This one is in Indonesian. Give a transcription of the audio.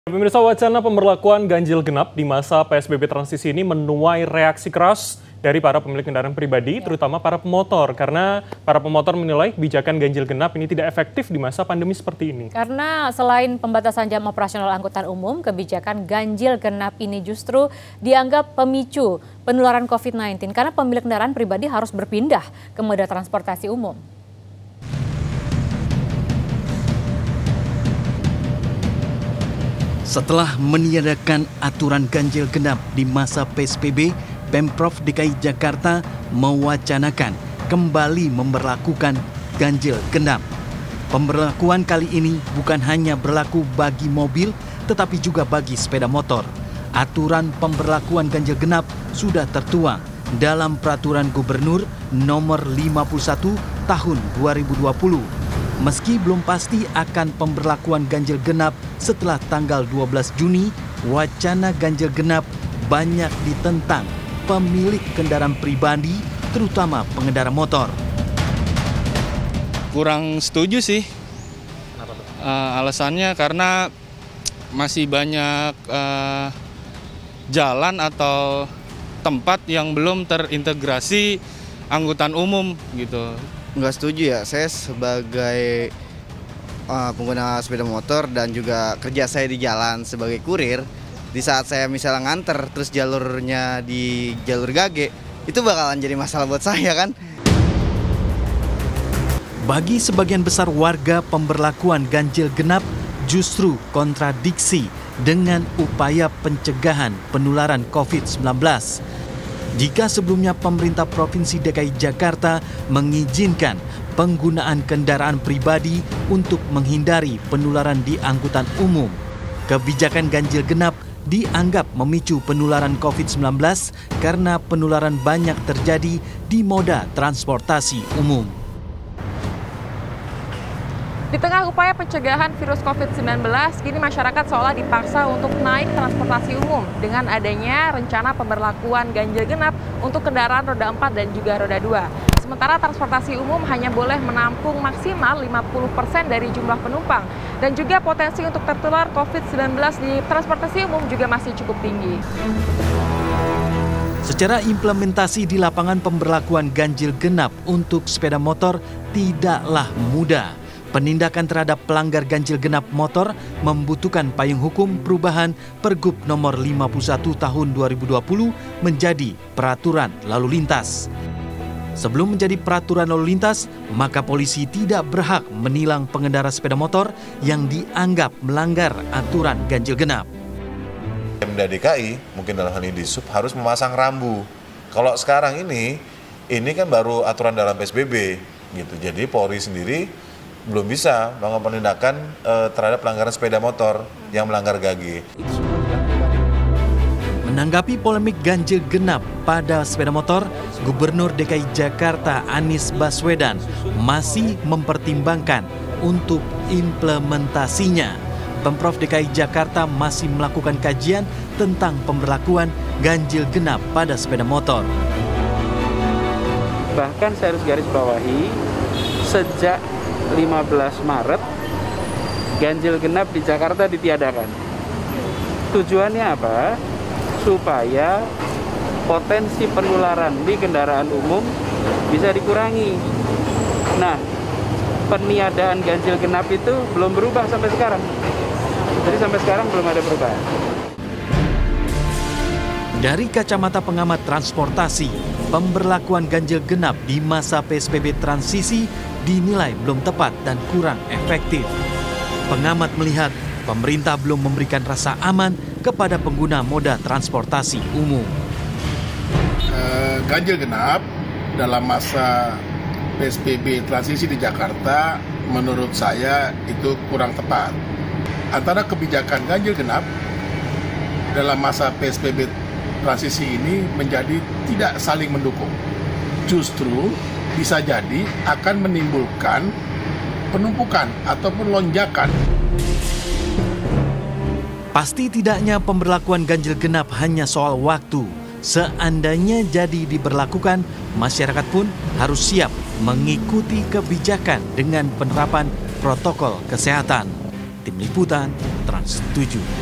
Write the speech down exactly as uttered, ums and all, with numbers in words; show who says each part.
Speaker 1: Pemirsa, wacana pemberlakuan ganjil genap di masa P S B B transisi ini menuai reaksi keras dari para pemilik kendaraan pribadi, terutama para pemotor. Karena para pemotor menilai kebijakan ganjil genap ini tidak efektif di masa pandemi seperti ini.
Speaker 2: Karena selain pembatasan jam operasional angkutan umum, kebijakan ganjil genap ini justru dianggap pemicu penularan COVID sembilan belas. Karena pemilik kendaraan pribadi harus berpindah ke moda transportasi umum.
Speaker 3: Setelah meniadakan aturan ganjil genap di masa P S B B, Pemprov D K I Jakarta mewacanakan kembali memberlakukan ganjil genap. Pemberlakuan kali ini bukan hanya berlaku bagi mobil, tetapi juga bagi sepeda motor. Aturan pemberlakuan ganjil genap sudah tertuang dalam Peraturan Gubernur Nomor lima puluh satu Tahun dua ribu dua puluh. Meski belum pasti akan pemberlakuan ganjil genap setelah tanggal dua belas Juni, wacana ganjil genap banyak ditentang pemilik kendaraan pribadi, terutama pengendara motor.
Speaker 4: Kurang setuju sih.
Speaker 1: Kenapa tuh?
Speaker 4: Uh, alasannya karena masih banyak uh, jalan atau tempat yang belum terintegrasi angkutan umum gitu.
Speaker 5: Nggak setuju ya, saya sebagai uh, pengguna sepeda motor dan juga kerja saya di jalan sebagai kurir, di saat saya misalnya nganter terus jalurnya di jalur Gage, itu bakalan jadi masalah buat saya kan.
Speaker 3: Bagi sebagian besar warga, pemberlakuan ganjil genap justru kontradiksi dengan upaya pencegahan penularan COVID sembilan belas. Jika sebelumnya pemerintah Provinsi D K I Jakarta mengizinkan penggunaan kendaraan pribadi untuk menghindari penularan di angkutan umum, kebijakan ganjil genap dianggap memicu penularan COVID sembilan belas karena penularan banyak terjadi di moda transportasi umum.
Speaker 6: Di tengah upaya pencegahan virus COVID sembilan belas, kini masyarakat seolah dipaksa untuk naik transportasi umum dengan adanya rencana pemberlakuan ganjil genap untuk kendaraan roda empat dan juga roda dua. Sementara transportasi umum hanya boleh menampung maksimal lima puluh persen dari jumlah penumpang. Dan juga potensi untuk tertular COVID sembilan belas di transportasi umum juga masih cukup tinggi.
Speaker 3: Secara implementasi di lapangan, pemberlakuan ganjil genap untuk sepeda motor tidaklah mudah. Penindakan terhadap pelanggar ganjil genap motor membutuhkan payung hukum perubahan Pergub Nomor lima puluh satu Tahun dua ribu dua puluh menjadi peraturan lalu lintas. Sebelum menjadi peraturan lalu lintas, maka polisi tidak berhak menilang pengendara sepeda motor yang dianggap melanggar aturan ganjil genap.
Speaker 7: Pemda D K I, mungkin dalam hal ini di Sub, harus memasang rambu. Kalau sekarang ini, ini kan baru aturan dalam P S B B, gitu. Jadi Polri sendiri belum bisa melakukan penindakan eh, terhadap pelanggaran sepeda motor yang melanggar Gage.
Speaker 3: Menanggapi polemik ganjil genap pada sepeda motor, Gubernur D K I Jakarta Anies Baswedan masih mempertimbangkan untuk implementasinya. Pemprov D K I Jakarta masih melakukan kajian tentang pemberlakuan ganjil genap pada sepeda motor.
Speaker 8: Bahkan saya harus garis bawahi, sejak lima belas Maret, ganjil genap di Jakarta ditiadakan. Tujuannya apa? Supaya potensi penularan di kendaraan umum bisa dikurangi. Nah, peniadaan ganjil genap itu belum berubah sampai sekarang. Jadi sampai sekarang belum ada perubahan.
Speaker 3: Dari kacamata pengamat transportasi, pemberlakuan ganjil genap di masa P S B B transisi dinilai belum tepat dan kurang efektif. Pengamat melihat pemerintah belum memberikan rasa aman kepada pengguna moda transportasi umum.
Speaker 9: Uh, ganjil genap dalam masa P S B B transisi di Jakarta menurut saya itu kurang tepat. Antara kebijakan ganjil genap dalam masa P S B B transisi ini menjadi tidak saling mendukung. Justru bisa jadi akan menimbulkan penumpukan ataupun lonjakan.
Speaker 3: Pasti tidaknya pemberlakuan ganjil genap hanya soal waktu. Seandainya jadi diberlakukan, masyarakat pun harus siap mengikuti kebijakan dengan penerapan protokol kesehatan. Tim Liputan Trans tujuh.